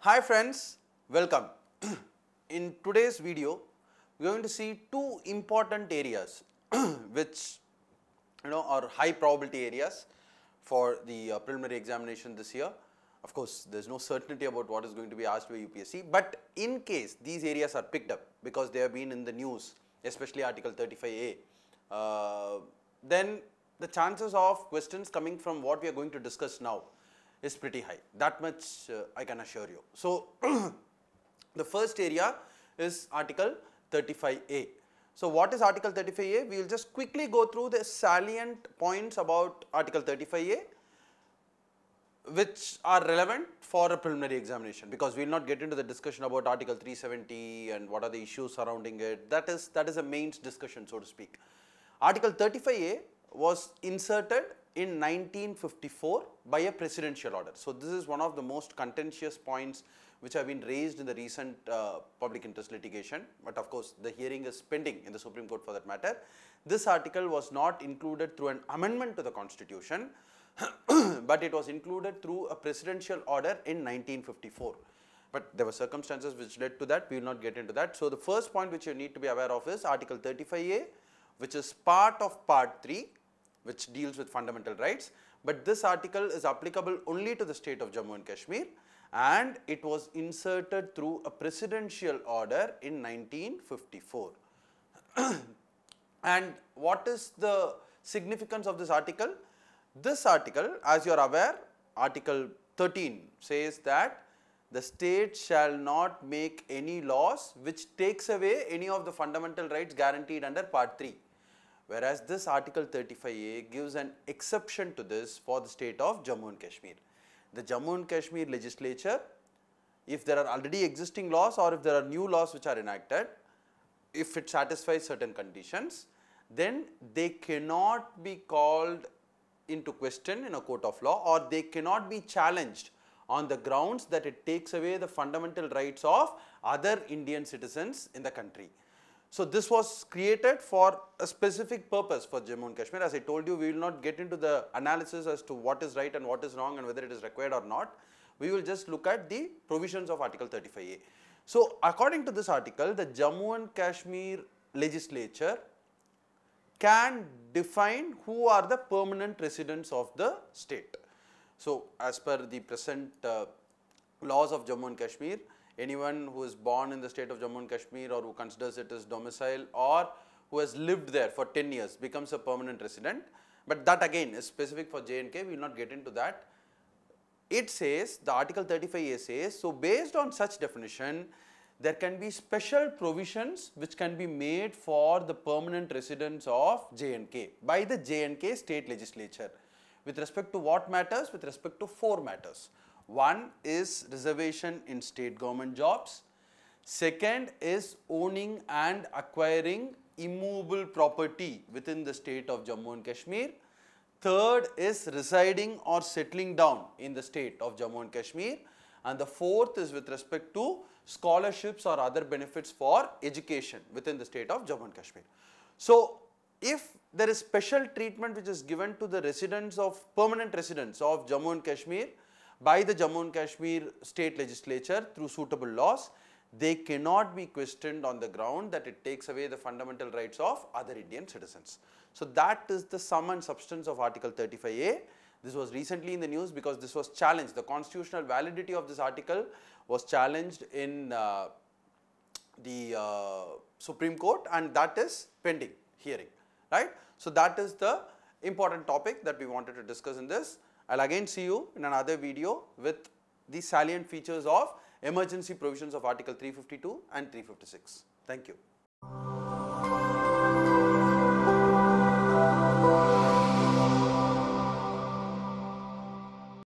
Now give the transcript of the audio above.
Hi friends, welcome. In today's video, we are going to see two important areas which are high probability areas for the preliminary examination this year. Of course, there is no certainty about what is going to be asked by UPSC, but in case these areas are picked up because they have been in the news, especially Article 35A, then the chances of questions coming from what we are going to discuss now is pretty high. That much I can assure you. So, the first area is Article 35A. So, what is Article 35A? We will just quickly go through the salient points about Article 35A which are relevant for a preliminary examination, because we will not get into the discussion about Article 370 and what are the issues surrounding it. That is a mains discussion, so to speak. Article 35A was inserted in 1954 by a presidential order. So, this is one of the most contentious points which have been raised in the recent public interest litigation, but of course, the hearing is pending in the Supreme Court for that matter. This article was not included through an amendment to the constitution, but it was included through a presidential order in 1954. But there were circumstances which led to that, we will not get into that. So, the first point which you need to be aware of is Article 35A, which is part of Part 3, which deals with fundamental rights, but this article is applicable only to the state of Jammu and Kashmir, and it was inserted through a presidential order in 1954. And what is the significance of this article? This article, as you are aware, Article 13 says that the state shall not make any laws which takes away any of the fundamental rights guaranteed under Part 3. Whereas this Article 35A gives an exception to this for the state of Jammu and Kashmir. The Jammu and Kashmir legislature, if there are already existing laws or if there are new laws which are enacted, if it satisfies certain conditions, then they cannot be called into question in a court of law, or they cannot be challenged on the grounds that it takes away the fundamental rights of other Indian citizens in the country. So, this was created for a specific purpose for Jammu and Kashmir. As I told you, we will not get into the analysis as to what is right and what is wrong and whether it is required or not. We will just look at the provisions of Article 35A. So, according to this article, the Jammu and Kashmir legislature can define who are the permanent residents of the state. So, as per the present laws of Jammu and Kashmir, anyone who is born in the state of Jammu and Kashmir or who considers it as domicile or who has lived there for 10 years becomes a permanent resident, but that again is specific for J&K, we will not get into that. It says, the Article 35A says, so based on such definition, there can be special provisions which can be made for the permanent residents of J&K by the J&K state legislature. With respect to what matters? With respect to 4 matters. One is reservation in state government jobs. Second is owning and acquiring immovable property within the state of Jammu and Kashmir. Third is residing or settling down in the state of Jammu and Kashmir. And the fourth is with respect to scholarships or other benefits for education within the state of Jammu and Kashmir. So, if there is special treatment which is given to the residents of permanent residents of Jammu and Kashmir by the Jammu and Kashmir state legislature through suitable laws, they cannot be questioned on the ground that it takes away the fundamental rights of other Indian citizens. So, that is the sum and substance of Article 35A. This was recently in the news because this was challenged. The constitutional validity of this article was challenged in the Supreme Court, and that is pending hearing, right. So, that is the important topic that we wanted to discuss in this. I will again see you in another video with the salient features of emergency provisions of Article 352 and 356. Thank you.